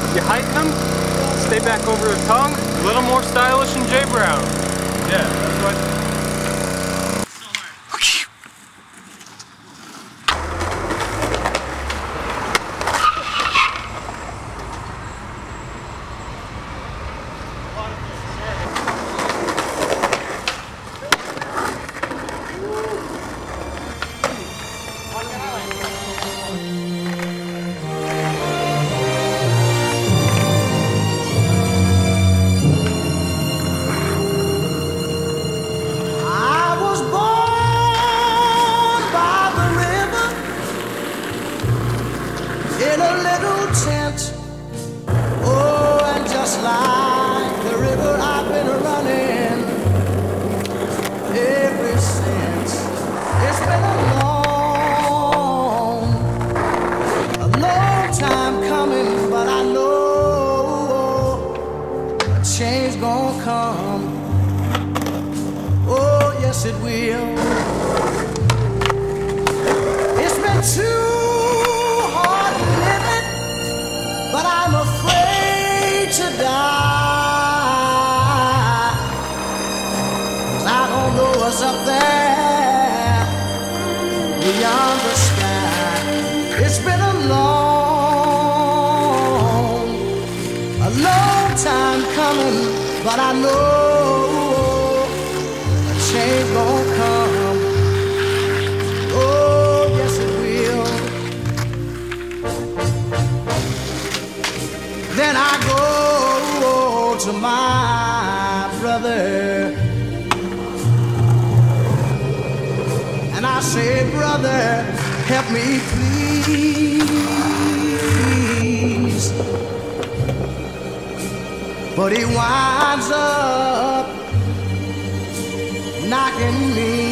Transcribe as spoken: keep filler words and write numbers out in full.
You heighten them, stay back over the tongue, a little more stylish than Jay Brown. Yeah, that's what... In a little tent, oh, and just like the river I've been running ever since. It's been a long, a long time coming, but I know a change gonna come. Oh, yes it will. It's been too but I'm afraid to die, 'cause I don't know what's up there beyond the sky. It's been a long, a long time coming, but I know a change gonna come. Oh, yes it will. Then I go to my brother and I say, brother, help me please. But he winds up knocking me